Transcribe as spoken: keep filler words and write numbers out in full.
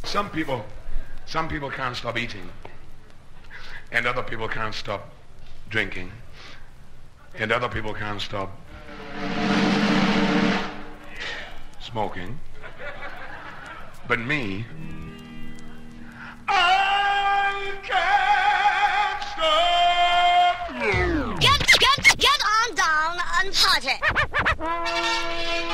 Some people, some people can't stop eating, and other people can't stop drinking, and other people can't stop smoking. But me, I can't stop. Get, get, get on down and party.